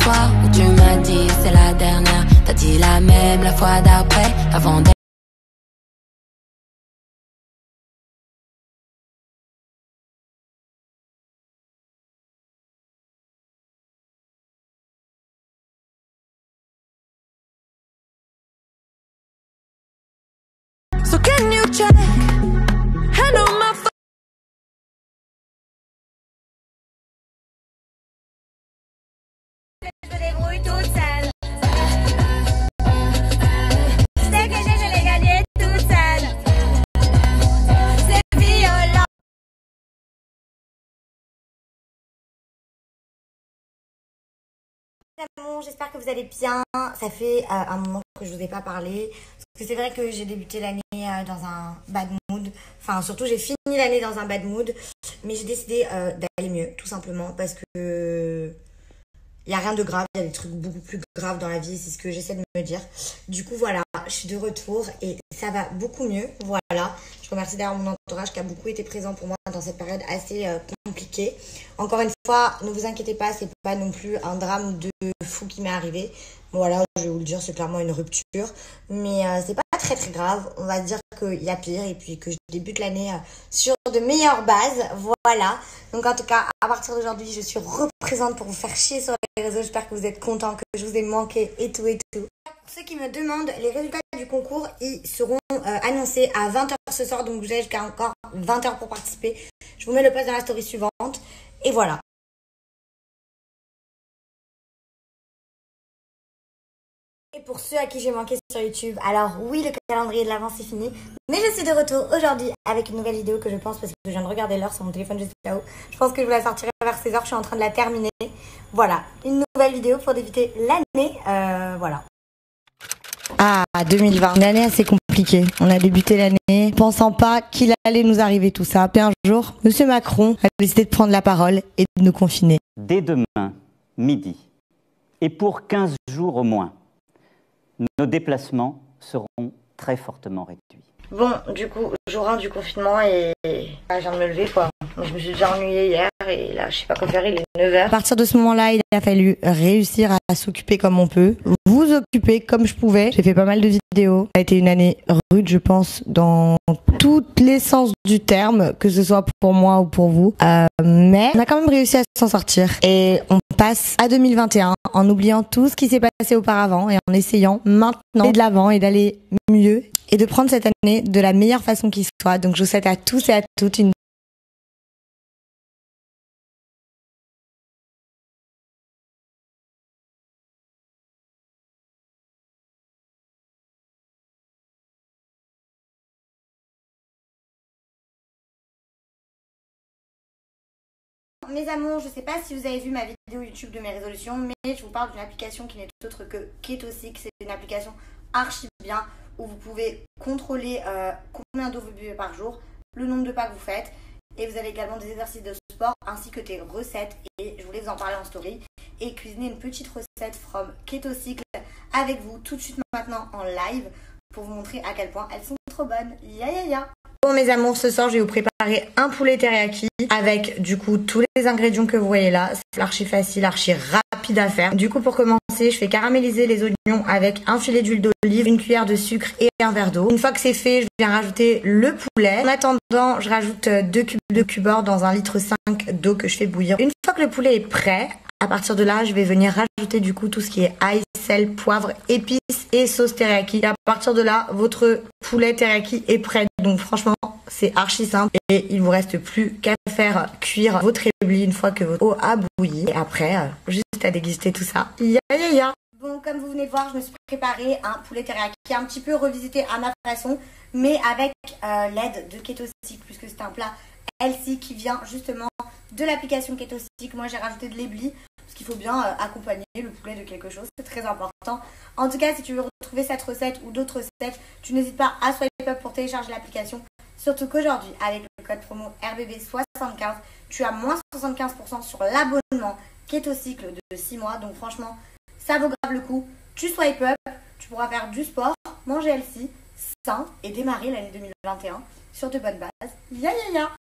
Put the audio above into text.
fois où tu m'as dit c'est la dernière. T'as dit la même la fois d'après, avant d'être. So can you check? Hand on my phone. Je me débrouille toute seule. C'est que je l'ai gagné toute seule. C'est violent. J'espère que vous allez bien. Ça fait un moment que je vous ai pas parlé. Parce que c'est vrai que j'ai débuté l'année dans un bad mood. Enfin, surtout, j'ai fini l'année dans un bad mood. Mais j'ai décidé d'aller mieux, tout simplement. Parce que il n'y a rien de grave. Il y a des trucs beaucoup plus graves dans la vie. C'est ce que j'essaie de me dire. Du coup, voilà, je suis de retour et ça va beaucoup mieux. Voilà. Je remercie d'ailleurs mon entourage qui a beaucoup été présent pour moi dans cette période assez compliquée. Encore une fois, ne vous inquiétez pas, c'est pas non plus un drame de fou qui m'est arrivé. Voilà, je vais vous le dire, c'est clairement une rupture. Mais c'est pas très très grave. On va dire qu'il y a pire et puis que je débute l'année sur de meilleures bases. Voilà. Donc en tout cas, à partir d'aujourd'hui, je suis représente pour vous faire chier sur les réseaux. J'espère que vous êtes contents, que je vous ai manqué et tout et tout. Pour ceux qui me demandent, les résultats du concours, ils seront annoncés à 20h ce soir. Donc vous avez jusqu'à encore 20h pour participer. Je vous mets le post dans la story suivante. Et voilà. Et pour ceux à qui j'ai manqué sur YouTube, alors oui, le calendrier de l'avant c'est fini. Mais je suis de retour aujourd'hui avec une nouvelle vidéo que je pense, parce que je viens de regarder l'heure sur mon téléphone juste là-haut. Je pense que je vous la sortirai vers 16h, je suis en train de la terminer. Voilà, une nouvelle vidéo pour débuter l'année. Voilà. Ah, 2020, une année assez compliquée. On a débuté l'année pensant pas qu'il allait nous arriver tout ça. Puis un jour, Monsieur Macron a décidé de prendre la parole et de nous confiner. Dès demain, midi, et pour 15 jours au moins, nos déplacements seront très fortement réduits. Bon, du coup, jour 1 du confinement et je viens de me lever quoi. Je me suis déjà ennuyée hier et là, je sais pas quoi faire, il est 9h. À partir de ce moment-là, il a fallu réussir à s'occuper comme on peut, vous occuper comme je pouvais. J'ai fait pas mal de vidéos. Ça a été une année rude, je pense, dans tous les sens du terme, que ce soit pour moi ou pour vous. Mais on a quand même réussi à s'en sortir et on passe à 2021 en oubliant tout ce qui s'est passé auparavant et en essayant maintenant d'aller de l'avant et d'aller mieux et de prendre cette année de la meilleure façon qui soit. Donc je vous souhaite à tous et à toutes une Mes amours, je sais pas si vous avez vu ma vidéo YouTube de mes résolutions, mais je vous parle d'une application qui n'est autre que Ketosic. C'est une application archi bien où vous pouvez contrôler combien d'eau vous buvez par jour, le nombre de pas que vous faites, et vous avez également des exercices de sport ainsi que des recettes. Et je voulais vous en parler en story et cuisiner une petite recette from Ketosic avec vous tout de suite maintenant en live pour vous montrer à quel point elles sont trop bonnes. Ya. Bon mes amours, ce soir je vais vous préparer un poulet teriyaki avec du coup tous les ingrédients que vous voyez là. C'est archi facile, archi rapide à faire. Du coup pour commencer, je fais caraméliser les oignons avec un filet d'huile d'olive, une cuillère de sucre et un verre d'eau. Une fois que c'est fait, je viens rajouter le poulet. En attendant, je rajoute 2 cubes de cubeur dans 1,5 litre d'eau que je fais bouillir. Une fois que le poulet est prêt, à partir de là, je vais venir rajouter du coup tout ce qui est ail, sel, poivre, épices et sauce teriyaki. Et à partir de là, votre poulet teriyaki est prêt. Donc franchement, c'est archi simple et il vous reste plus qu'à faire cuire votre établi une fois que votre eau a bouilli. Et après, juste à déguster tout ça. Ya. Bon, comme vous venez de voir, je me suis préparé un poulet teriyaki un petit peu revisité à ma façon, mais avec l'aide de Ketosic, puisque c'est un plat healthy qui vient justement de l'application Ketosic. Moi, j'ai rajouté de l'éblis, parce qu'il faut bien accompagner le poulet de quelque chose, c'est très important. En tout cas, si tu veux retrouver cette recette ou d'autres recettes, tu n'hésites pas à swipe up pour télécharger l'application. Surtout qu'aujourd'hui, avec le code promo RBB75, tu as moins 75% sur l'abonnement Ketosic de 6 mois. Donc franchement, ça vaut grave le coup. Tu swipe up, tu pourras faire du sport, manger healthy, sain et démarrer l'année 2021 sur de bonnes bases. Ya.